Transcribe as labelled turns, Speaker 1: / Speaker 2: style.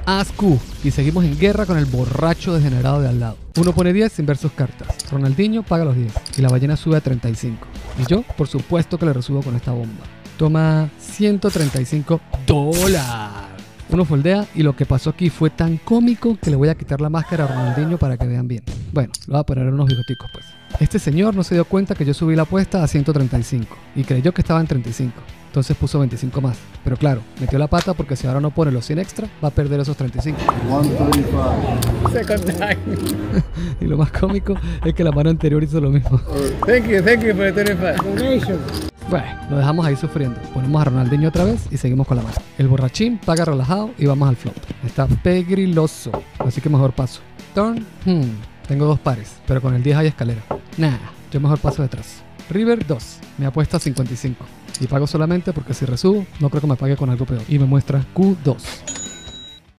Speaker 1: As Q y seguimos en guerra con el borracho degenerado de al lado. Uno pone 10 sin ver sus cartas. Ronaldinho paga los 10 y la ballena sube a 35. Y yo, por supuesto que le resubo con esta bomba. Toma $135. Uno foldea y lo que pasó aquí fue tan cómico que le voy a quitar la máscara a Ronaldinho para que vean bien. Bueno, le voy a poner unos bigoticos pues. Este señor no se dio cuenta que yo subí la apuesta a 135 y creyó que estaba en 35. Entonces puso 25 más. Pero claro, metió la pata porque si ahora no pone los 100 extra, va a perder esos 35.
Speaker 2: 135. Second time.
Speaker 1: Y lo más cómico es que la mano anterior hizo lo mismo.
Speaker 2: Thank you for the 25. Donation.
Speaker 1: Bueno, lo dejamos ahí sufriendo. Ponemos a Ronaldinho otra vez y seguimos con la mano. El borrachín paga relajado y vamos al flop. Está pegriloso, así que mejor paso. Turn, tengo 2 pares, pero con el 10 hay escalera. Nah, yo mejor paso detrás. River 2, me apuesta a 55. Y pago solamente porque si resubo, no creo que me pague con algo peor. Y me muestra Q2.